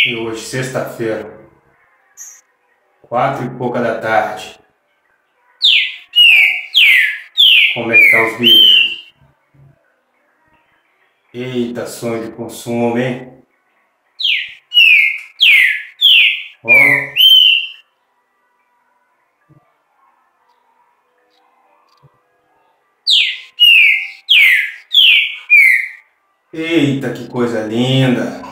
E hoje, sexta-feira, 4h pouca da tarde. Como é que tá os bichos? Eita, sonho de consumo, hein? Ó. Eita, que coisa linda!